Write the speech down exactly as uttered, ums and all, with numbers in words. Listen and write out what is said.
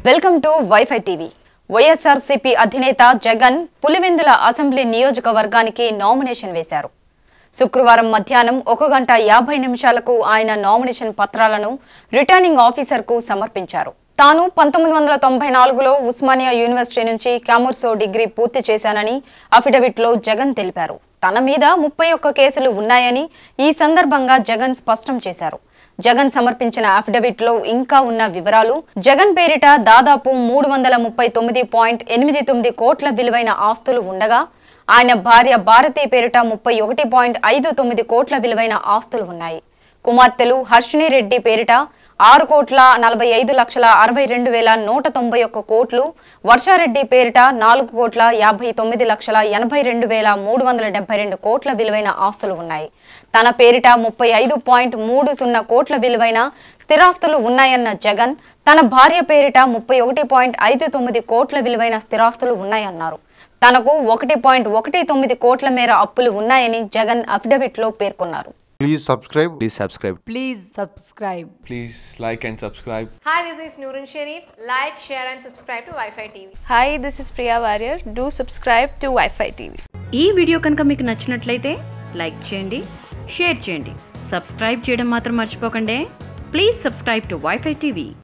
Welcome to WiFi TV. YSRCP అధినేత Jagan Pulivendula assembly నియోజకవర్గానికి nomination వేశారు. శుక్రవారం మధ్యాహ్నం ఒక గంట యాభై నిమిషాలకు ఆయన నామినేషన్ పత్రాలను రిటర్నింగ్ ఆఫీసర్కు సమర్పించారు. తాను పంతొమ్మిది వందల తొంభై నాలుగులో ఉస్మానియా యూనివర్సిటీ నుంచి కామర్సో డిగ్రీ పూర్తి చేశానని అఫిడవిట్లో జగన్ తెలిపారు. తన మీద ముప్పై ఒక్క కేసులు ఉన్నాయని ఈ సందర్భంగా జగన్ స్పష్టం చేశారు. జగన్ సమర్పించిన అఫిడవిట్ లో ఇంకా ఉన్న వివరాలు: జగన్ పేరిట దాదాపు మూడు వందల ముప్పై తొమ్మిది పాయింట్ ఎనిమిది తొమ్మిది కోట్ల విలువైన ఆస్తులు ఉండగా ఆయన భార్య భారతి పేరిట ముప్పై ఒకటి పాయింట్ ఐదు తొమ్మిది కోట్ల విలువైన ఆస్తులు ఉన్నాయి. కుమార్తెలు హర్షిణి రెడ్డి పేరిట ఆరు కోట్ల నలభై ఐదు లక్షల అరవై రెండు వేల నూట తొంభై ఒక్క కోట్లు, వర్షారెడ్డి పేరిట నాలుగు కోట్ల యాభై తొమ్మిది లక్షల ఎనభై రెండు వేల మూడు వందల డెబ్బై రెండు కోట్ల విలువైన ఆస్తులు ఉన్నాయి. తన పేరిట ముప్పై ఐదు పాయింట్ మూడు సున్నా కోట్ల విలువైన స్థిరాస్తులు ఉన్నాయన్న జగన్, తన భార్య పేరిట ముప్పై ఒకటి పాయింట్ ఐదు తొమ్మిది కోట్ల విలువైన స్థిరాస్తులు ఉన్నాయన్నారు. తనకు ఒకటి పాయింట్ ఒకటి తొమ్మిది కోట్ల మేర అప్పులు ఉన్నాయని జగన్ అఫిడవిట్ లో పేర్కొన్నారు. Please subscribe. Please subscribe. Please subscribe. Please like and subscribe. Hi, this is Noorun Sharif. Like, share and subscribe to Wi-Fi T V. Hi, this is Priya Warrior. Do subscribe to Wi-Fi T V. ఈ video కనుక మీకు నచ్చినట్లయితే like చేయండి, share చేయండి, subscribe చేయడం మాత్రం మర్చిపోకండి. Please subscribe to WiFi TV.